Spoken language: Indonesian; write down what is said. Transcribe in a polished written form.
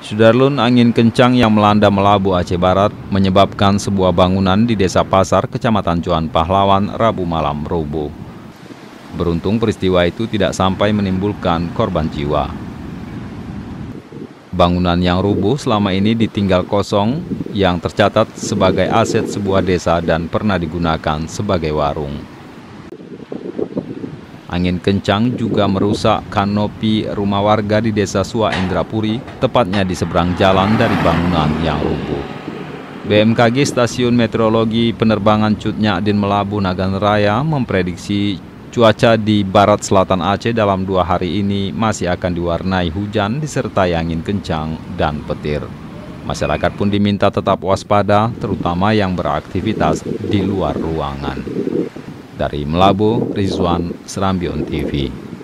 Sudarlun, angin kencang yang melanda Melabu, Aceh Barat menyebabkan sebuah bangunan di Desa Pasar, Kecamatan Cuan Pahlawan, Rabu malam roboh. Beruntung peristiwa itu tidak sampai menimbulkan korban jiwa. Bangunan yang rubuh selama ini ditinggal kosong yang tercatat sebagai aset sebuah desa dan pernah digunakan sebagai warung. Angin kencang juga merusak kanopi rumah warga di Desa Sua Indrapuri, tepatnya di seberang jalan dari bangunan yang rubuh. BMKG Stasiun Meteorologi Penerbangan Cut Nyadin Melabu Nagan Raya memprediksi cuaca di barat selatan Aceh dalam 2 hari ini masih akan diwarnai hujan disertai angin kencang dan petir. Masyarakat pun diminta tetap waspada, terutama yang beraktivitas di luar ruangan. Dari Melabu, Rizwan, Serambion TV.